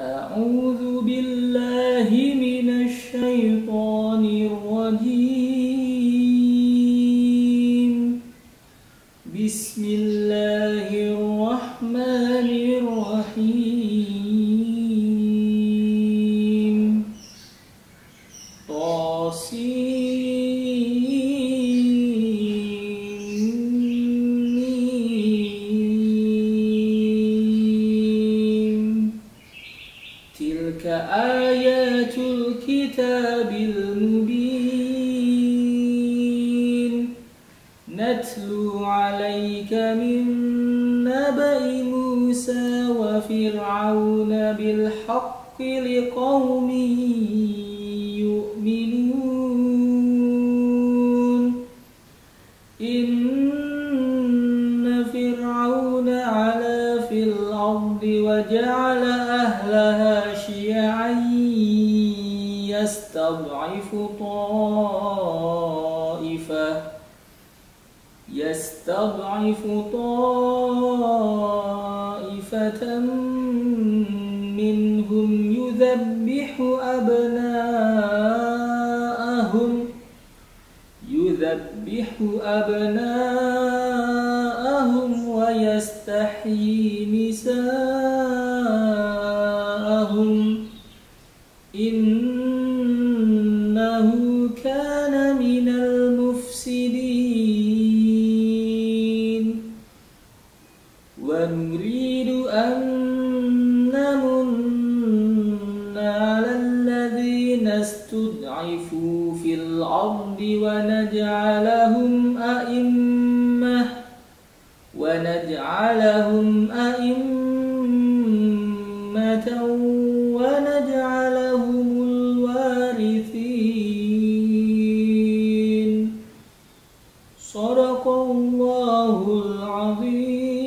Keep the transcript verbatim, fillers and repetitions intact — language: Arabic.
أعوذ بالله من الشيطان الرجيم. بسم الله الرحمن الرحيم. طاسيم. تلك آيات الكتاب المبين. نتلو عليك من نبأ موسى وفرعون بالحق لقوم يؤمنون. إن فرعون علا في الأرض وجعل أهلها شيعا يستضعف طائفة يستضعف طائفة منهم يذبح أبناءهم يذبح أبناءهم ويستحيي نساءهم. إنه كان من المفسدين. ونريد أن نمن على الذين استضعفوا في الأرض ونجعلهم أئمة ونجعلهم أئمة ونجعلهم الوارثين. صدق الله العظيم.